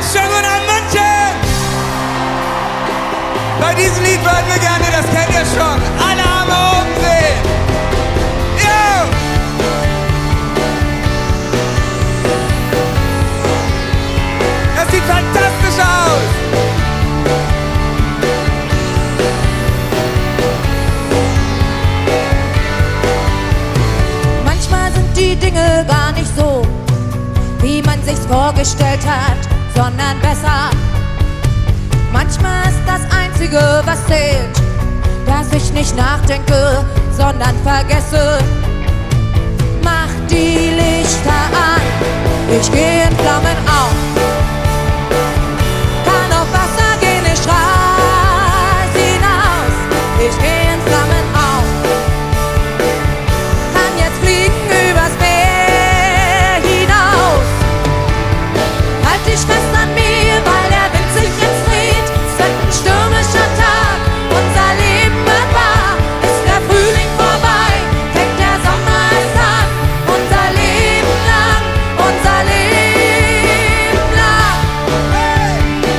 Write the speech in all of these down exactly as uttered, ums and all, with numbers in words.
schönen guten Abend, München! Bei diesem Lied würden wir gerne, das kennt ihr schon, alle Arme oben sehen. Yo! Das sieht fantastisch aus! Manchmal sind die Dinge gar nicht so, wie man sich's vorgestellt hat, sondern besser. Manchmal ist das Einzige, was zählt, dass ich nicht nachdenke, sondern vergesse. Mach die Lichter an, ich geh in Flammen auf. Kann auf Wasser gehen, ich reiß hinaus. Ich geh in Flammen auf. Kann jetzt fliegen übers Meer hinaus. Halt dich fest an mir, weil der Wind sich jetzt dreht. Es wird ein stürmischer Tag, unser Leben wird wahr. Ist der Frühling vorbei, fängt der Sommer erst an. Unser Leben lang, unser Leben lang. Hey!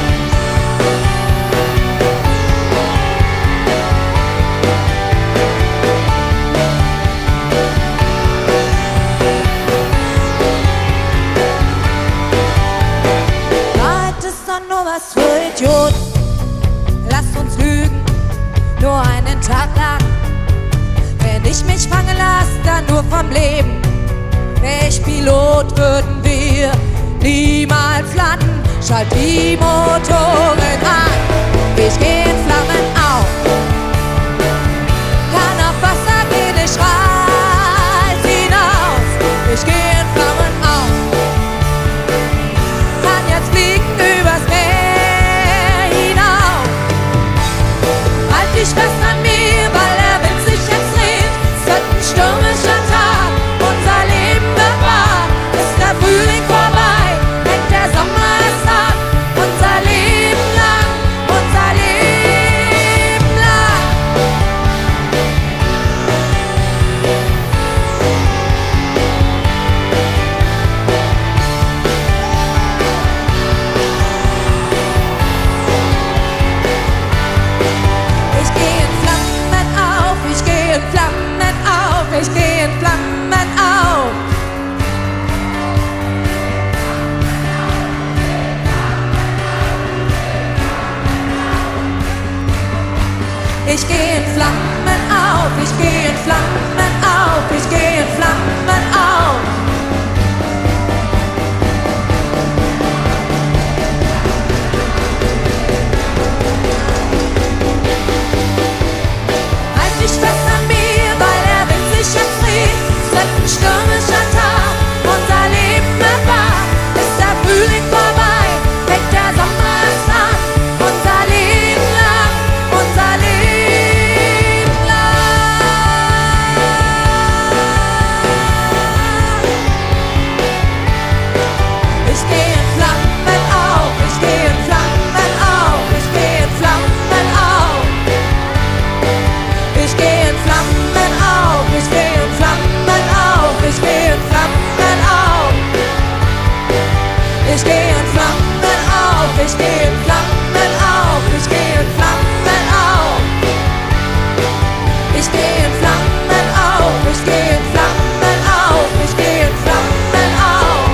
Wahrheit ist dann nur was für Idioten. Lasst uns lügen, nur einen Tag lang. Wenn ich mich fangen lass, dann nur vom Leben. Wär ich Pilot, würden wir niemals landen. Schalt die Motoren an, ich geh in Flammen auf. Kann auf Wasser gehen, ich reiß hinaus. Ich geh in Flammen auf. Kann jetzt fliegen übers Meer hinaus. Halt dich fest an mir, weil der Wind sich jetzt dreht. Es wird ein stürmischer Tag, unser Leben wird wahr. Ist der Frühling vorbei, fängt der Sommer erst an. Unser Leben lang, unser Leben lang. Ich geh in Flammen auf, ich geh in Flammen auf, ich geh in Flammen auf. Ich geh in Flammen auf, ich geh in Flammen auf, ich geh in Flammen auf. Halt dich fest an mir, weil der Wind sich jetzt dreht. Es wird ein stürmischer Tag, unser Leben wird wahr. Ist der Frühling vorbei, fängt der Sommer erst an. Unser Leben lang, unser Leben lang. Ich geh in Flammen auf, ich geh in Flammen auf, ich geh in Flammen auf. Ich geh in Flammen auf, ich geh in Flammen auf, ich geh in Flammen auf. Ich geh in Flammen auf, ich geh in Flammen auf, ich geh in Flammen auf. Ich geh in Flammen auf, ich geh in Flammen auf, ich geh in Flammen auf.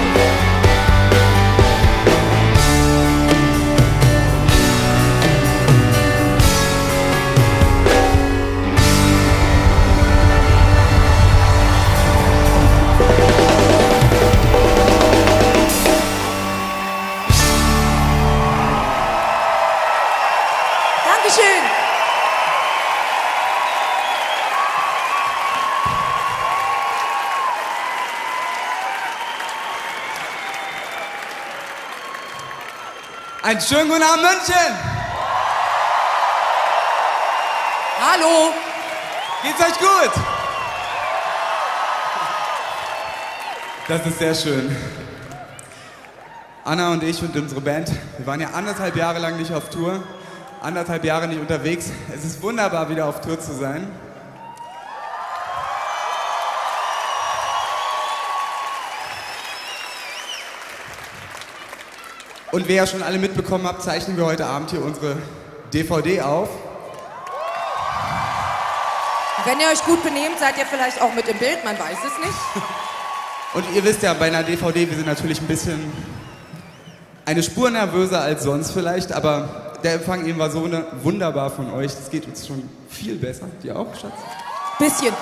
Dankeschön. Einen schönen guten Abend, München! Hallo. Geht's euch gut? Das ist sehr schön. Anna und ich und unsere Band, wir waren ja anderthalb Jahre lang nicht auf Tour, anderthalb Jahre nicht unterwegs. Es ist wunderbar, wieder auf Tour zu sein. Und wer ja schon alle mitbekommen habt, zeichnen wir heute Abend hier unsere D V D auf. Wenn ihr euch gut benehmt, seid ihr vielleicht auch mit im Bild, man weiß es nicht. Und ihr wisst ja, bei einer D V D, wir sind natürlich ein bisschen eine Spur nervöser als sonst vielleicht, aber der Empfang eben war so eine, wunderbar von euch. Das geht uns schon viel besser. Dir auch, Schatz? Bisschen.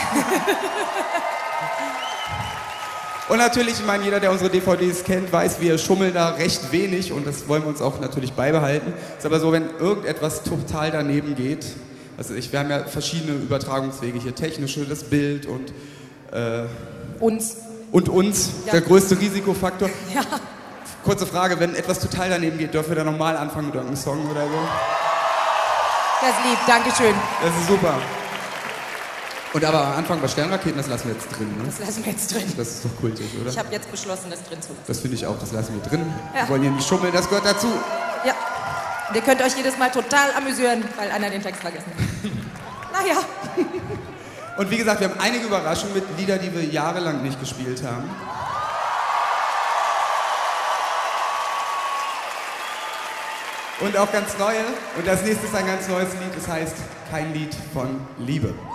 Und natürlich, ich meine, jeder, der unsere D V Ds kennt, weiß, wir schummeln da recht wenig und das wollen wir uns auch natürlich beibehalten. Ist aber so, wenn irgendetwas total daneben geht, also ich, wir haben ja verschiedene Übertragungswege hier, technische, das Bild und äh, uns. Und uns, ja. Der größte Risikofaktor. Ja. Kurze Frage, wenn etwas total daneben geht, dürfen wir da nochmal anfangen mit irgendeinem Song oder so? Das ist lieb, Dankeschön. Das ist super. Und aber am Anfang bei Sternraketen, das lassen wir jetzt drin, ne? Das lassen wir jetzt drin. Das ist doch kultig, oder? Ich habe jetzt beschlossen, das drin zu lassen. Das finde ich auch, das lassen wir drin. Ja. Wir wollen hier nicht schummeln, das gehört dazu. Ja. Und ihr könnt euch jedes Mal total amüsieren, weil einer den Text vergessen hat. Naja. Und wie gesagt, wir haben einige Überraschungen mit Liedern, die wir jahrelang nicht gespielt haben. Und auch ganz neue. Und das nächste ist ein ganz neues Lied, das heißt Kein Lied von Liebe.